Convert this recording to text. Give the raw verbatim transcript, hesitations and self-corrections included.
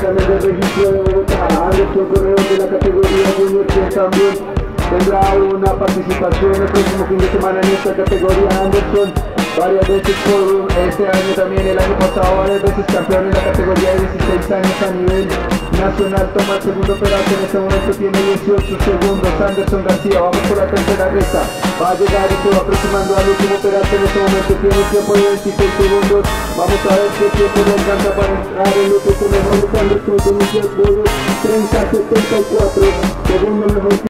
también del registro de Bogotá. Anderson Correo de la categoría Junior, quien también tendrá una participación el próximo fin de semana en esta categoría. Anderson, varias veces por este año, también el año pasado, varias veces campeón en la categoría de dieciséis años a nivel nacional. Toma el segundo pedazo, en este momento tiene dieciocho segundos. Anderson García, vamos por la tercera recta, va a llegar y se va aproximando al último pedazo. En este momento tiene un tiempo de veintiséis segundos. Vamos a ver qué tiempo le alcanza para entrar en lo que se mejor. Anderson con un tiempo de treinta setenta y cuatro, segundo mejor.